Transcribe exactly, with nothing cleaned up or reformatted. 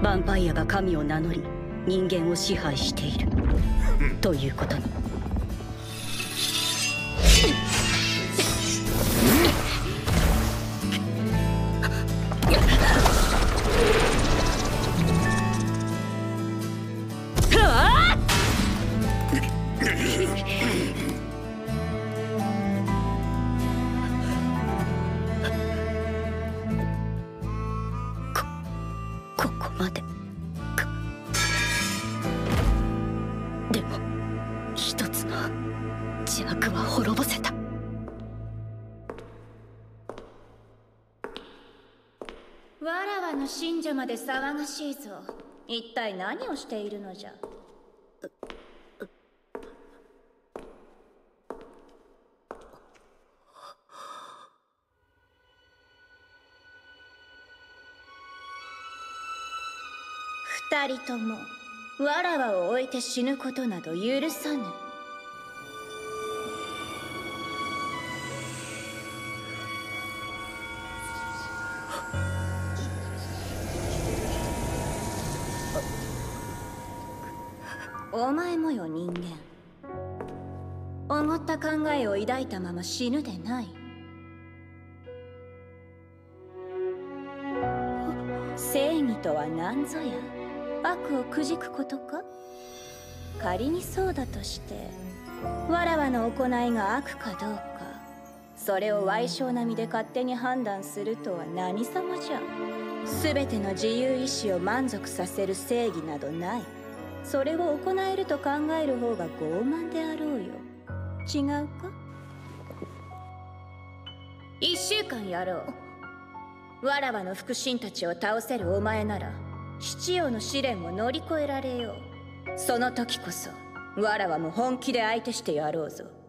ヴァンパイアが神を名乗り人間を支配しているということに。ここまでか。でも一つの邪悪は滅ぼせた。 わらわの信者まで騒がしいぞ。一体何をしているのじゃ。二人ともわらわを置いて死ぬことなど許さぬ。お前もよ人間。おごった考えを抱いたまま死ぬでない。正義とは何ぞや。悪をくじくことか。仮にそうだとしてわらわの行いが悪かどうか、それを歪小な身で勝手に判断するとは何様じゃ。全ての自由意志を満足させる正義などない。それを行えると考える方が傲慢であろうよ。違うか。一週間やろう。わらわの腹心たちを倒せるお前なら七葉の試練も乗り越えられよう。その時こそわらわも本気で相手してやろうぞ。